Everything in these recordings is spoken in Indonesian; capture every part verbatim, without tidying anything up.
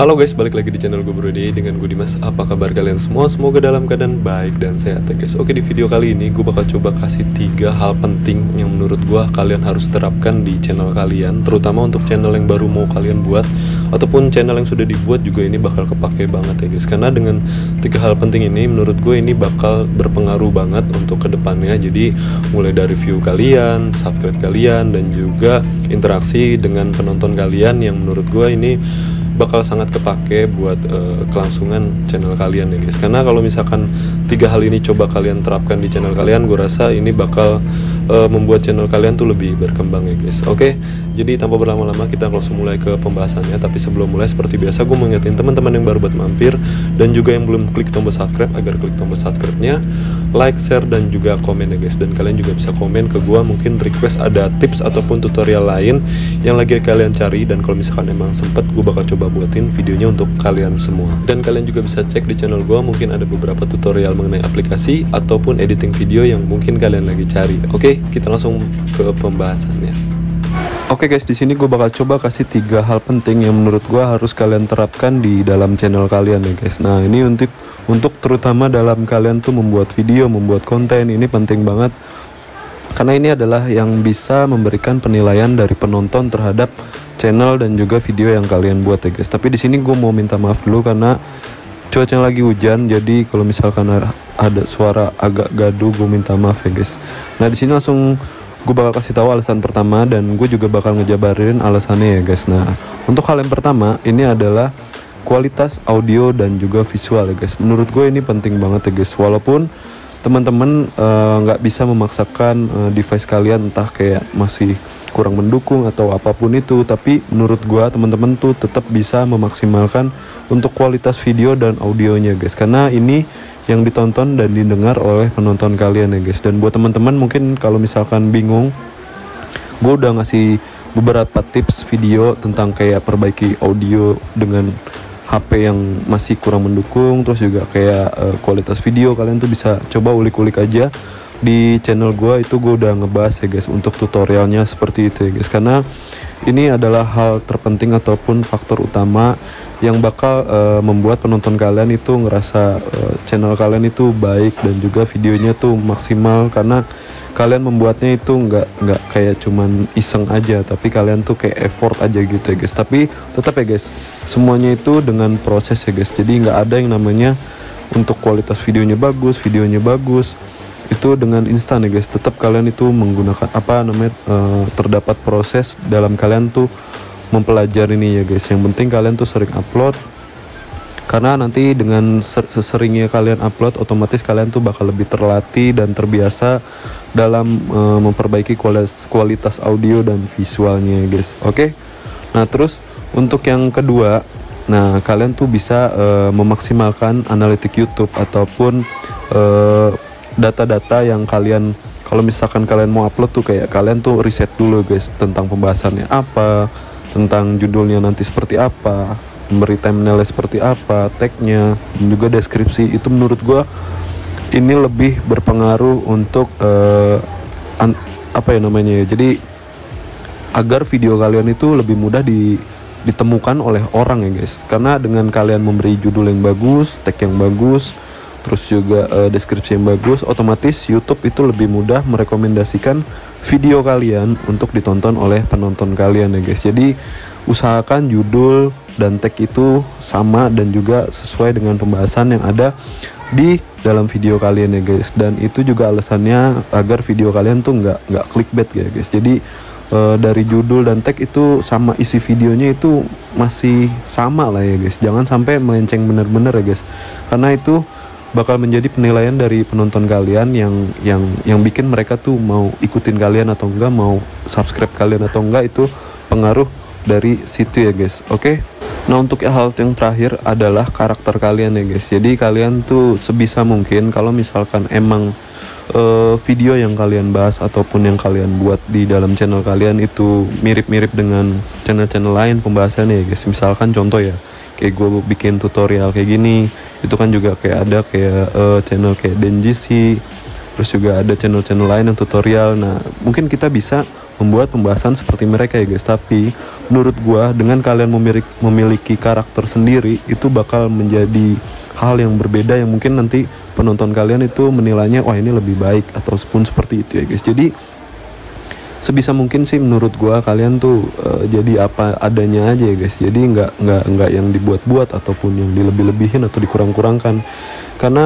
Halo guys, balik lagi di channel gue Brody dengan gue Dimas. Apa kabar kalian semua? Semoga dalam keadaan baik dan sehat ya guys. Oke, di video kali ini gue bakal coba kasih tiga hal penting yang menurut gue kalian harus terapkan di channel kalian, terutama untuk channel yang baru mau kalian buat ataupun channel yang sudah dibuat juga ini bakal kepake banget ya guys. Karena dengan tiga hal penting ini menurut gue ini bakal berpengaruh banget untuk kedepannya. Jadi mulai dari view kalian, subscribe kalian, dan juga interaksi dengan penonton kalian yang menurut gue ini bakal sangat kepake buat uh, kelangsungan channel kalian ya guys. Karena kalau misalkan tiga hal ini coba kalian terapkan di channel kalian, gue rasa ini bakal uh, membuat channel kalian tuh lebih berkembang ya guys. Oke, jadi tanpa berlama-lama kita langsung mulai ke pembahasannya. Tapi sebelum mulai, seperti biasa gue mau ngingetin teman-teman yang baru buat mampir dan juga yang belum klik tombol subscribe agar klik tombol subscribe-nya, like, share, dan juga komen ya guys. Dan kalian juga bisa komen ke gue, mungkin request ada tips ataupun tutorial lain yang lagi kalian cari, dan kalau misalkan emang sempet gue bakal coba buatin videonya untuk kalian semua. Dan kalian juga bisa cek di channel gue, mungkin ada beberapa tutorial mengenai aplikasi ataupun editing video yang mungkin kalian lagi cari. Oke, kita langsung ke pembahasannya. Oke guys, di sini gue bakal coba kasih tiga hal penting yang menurut gue harus kalian terapkan di dalam channel kalian ya guys. Nah, ini untuk untuk terutama dalam kalian tuh membuat video, membuat konten, ini penting banget. Karena ini adalah yang bisa memberikan penilaian dari penonton terhadap channel dan juga video yang kalian buat ya guys. Tapi di sini gue mau minta maaf dulu karena cuacanya lagi hujan, jadi kalau misalkan ada suara agak gaduh, gue minta maaf ya guys. Nah, di sini langsung gue bakal kasih tahu alasan pertama, dan gue juga bakal ngejabarin alasannya ya guys. Nah, untuk hal yang pertama ini adalah kualitas audio dan juga visual ya guys. Menurut gue ini penting banget ya guys. Walaupun teman-teman nggak uh, bisa memaksakan uh, device kalian entah kayak masih kurang mendukung atau apapun itu, tapi menurut gua teman-teman tuh tetap bisa memaksimalkan untuk kualitas video dan audionya guys, karena ini yang ditonton dan didengar oleh penonton kalian ya guys. Dan buat teman-teman mungkin kalau misalkan bingung, gua udah ngasih beberapa tips video tentang kayak perbaiki audio dengan H P yang masih kurang mendukung, terus juga kayak uh, kualitas video kalian tuh bisa coba ulik-ulik aja di channel gue. Itu gue udah ngebahas ya guys untuk tutorialnya seperti itu ya guys, karena ini adalah hal terpenting ataupun faktor utama yang bakal uh, membuat penonton kalian itu ngerasa uh, channel kalian itu baik dan juga videonya tuh maksimal, karena kalian membuatnya itu nggak nggak kayak cuman iseng aja, tapi kalian tuh kayak effort aja gitu ya guys. Tapi tetap ya guys, semuanya itu dengan proses ya guys. Jadi nggak ada yang namanya untuk kualitas videonya bagus, videonya bagus itu dengan instan ya guys. Tetap kalian itu menggunakan apa namanya uh, terdapat proses dalam kalian tuh mempelajari ini ya guys. Yang penting kalian tuh sering upload, karena nanti dengan seseringnya kalian upload, otomatis kalian tuh bakal lebih terlatih dan terbiasa dalam uh, memperbaiki kualitas, kualitas audio dan visualnya guys. Oke, nah terus untuk yang kedua, nah kalian tuh bisa uh, memaksimalkan analitik YouTube ataupun uh, data-data yang kalian, kalau misalkan kalian mau upload tuh kayak kalian tuh riset dulu guys tentang pembahasannya apa, tentang judulnya nanti seperti apa, memberi thumbnailnya seperti apa, tagnya, dan juga deskripsi. Itu menurut gue ini lebih berpengaruh untuk uh, an, apa ya namanya ya, jadi agar video kalian itu lebih mudah di, ditemukan oleh orang ya guys. Karena dengan kalian memberi judul yang bagus, tag yang bagus, terus juga uh, deskripsi yang bagus, otomatis YouTube itu lebih mudah merekomendasikan video kalian untuk ditonton oleh penonton kalian ya guys. Jadi usahakan judul dan tag itu sama dan juga sesuai dengan pembahasan yang ada di dalam video kalian ya guys. Dan itu juga alasannya agar video kalian tuh nggak nggak clickbait ya guys. Jadi e, dari judul dan tag itu sama isi videonya itu masih sama lah ya guys. Jangan sampai melenceng bener-bener ya guys, karena itu bakal menjadi penilaian dari penonton kalian yang yang yang bikin mereka tuh mau ikutin kalian atau enggak, mau subscribe kalian atau enggak, itu pengaruh dari situ ya guys. Oke, okay? Nah untuk hal yang terakhir adalah karakter kalian ya guys. Jadi kalian tuh sebisa mungkin kalau misalkan emang uh, video yang kalian bahas ataupun yang kalian buat di dalam channel kalian itu mirip-mirip dengan channel-channel lain pembahasannya ya guys. Misalkan contoh ya, kayak gue bikin tutorial kayak gini, itu kan juga kayak ada kayak uh, channel kayak Denji sih, terus juga ada channel-channel lain yang tutorial. Nah mungkin kita bisa membuat pembahasan seperti mereka ya guys. Tapi menurut gua dengan kalian memiliki, memiliki karakter sendiri, itu bakal menjadi hal yang berbeda yang mungkin nanti penonton kalian itu menilainya wah ini lebih baik ataupun seperti itu ya guys. Jadi sebisa mungkin sih menurut gua kalian tuh uh, jadi apa adanya aja ya guys. Jadi nggak nggak nggak yang dibuat-buat ataupun yang dilebih-lebihin atau dikurang-kurangkan. Karena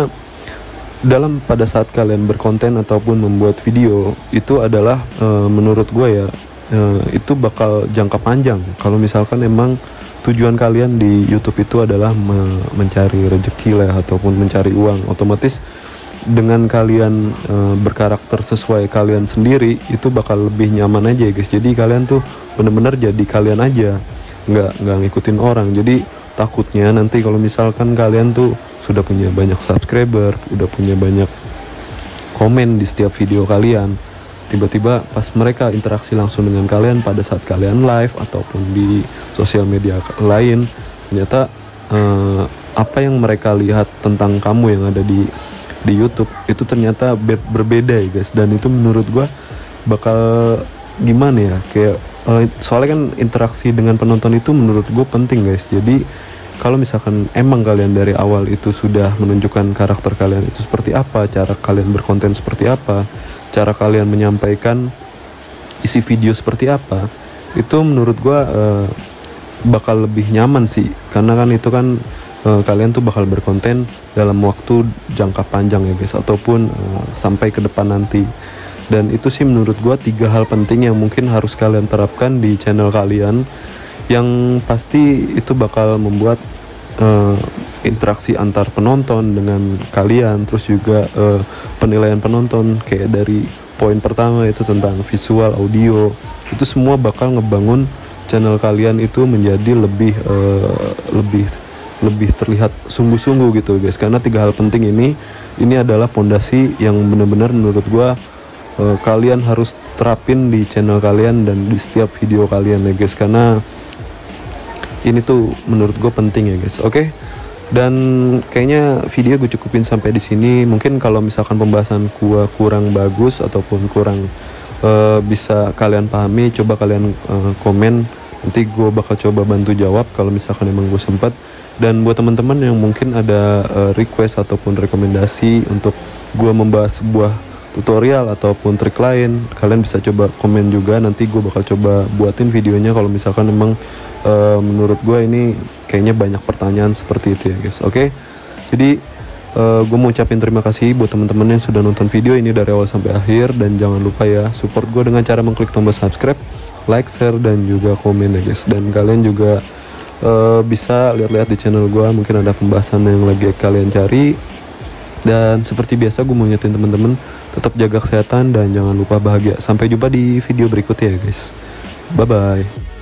dalam pada saat kalian berkonten ataupun membuat video itu adalah uh, menurut gua ya uh, itu bakal jangka panjang. Kalau misalkan emang tujuan kalian di YouTube itu adalah me mencari rezeki lah ataupun mencari uang, otomatis dengan kalian e, berkarakter sesuai kalian sendiri itu bakal lebih nyaman aja ya guys. Jadi kalian tuh bener-bener jadi kalian aja, nggak nggak ngikutin orang. Jadi takutnya nanti kalau misalkan kalian tuh sudah punya banyak subscriber, udah punya banyak komen di setiap video kalian, tiba-tiba pas mereka interaksi langsung dengan kalian pada saat kalian live ataupun di sosial media lain, ternyata e, apa yang mereka lihat tentang kamu yang ada di di YouTube itu ternyata be berbeda ya guys. Dan itu menurut gua bakal gimana ya, kayak uh, soalnya kan interaksi dengan penonton itu menurut gua penting guys. Jadi kalau misalkan emang kalian dari awal itu sudah menunjukkan karakter kalian itu seperti apa, cara kalian berkonten seperti apa, cara kalian menyampaikan isi video seperti apa, itu menurut gua uh, bakal lebih nyaman sih. Karena kan itu kan Uh, kalian tuh bakal berkonten dalam waktu jangka panjang ya guys, ataupun uh, sampai ke depan nanti. Dan itu sih menurut gua tiga hal penting yang mungkin harus kalian terapkan di channel kalian, yang pasti itu bakal membuat uh, interaksi antar penonton dengan kalian, terus juga uh, penilaian penonton. Kayak dari poin pertama itu tentang visual, audio, itu semua bakal ngebangun channel kalian itu menjadi lebih uh, lebih lebih terlihat sungguh-sungguh gitu guys. Karena tiga hal penting ini ini adalah pondasi yang benar-benar menurut gua uh, kalian harus terapin di channel kalian dan di setiap video kalian ya guys. Karena ini tuh menurut gua penting ya guys. Oke. Okay? Dan kayaknya video gue cukupin sampai di sini. Mungkin kalau misalkan pembahasan gua kurang bagus ataupun kurang uh, bisa kalian pahami, coba kalian uh, komen. Nanti gue bakal coba bantu jawab kalau misalkan emang gue sempat. Dan buat teman-teman yang mungkin ada uh, request ataupun rekomendasi untuk gue membahas sebuah tutorial ataupun trik lain, kalian bisa coba komen juga. Nanti gue bakal coba buatin videonya kalau misalkan emang uh, menurut gue ini kayaknya banyak pertanyaan seperti itu ya guys. Oke, okay? Jadi uh, gue mau ucapin terima kasih buat teman-teman yang sudah nonton video ini dari awal sampai akhir. Dan jangan lupa ya support gue dengan cara mengklik tombol subscribe, like, share, dan juga komen ya guys. Dan kalian juga Uh, bisa lihat-lihat di channel gue, mungkin ada pembahasan yang lagi kalian cari. Dan seperti biasa gue mau ngingetin teman-teman tetap jaga kesehatan dan jangan lupa bahagia. Sampai jumpa di video berikutnya ya guys. Bye bye.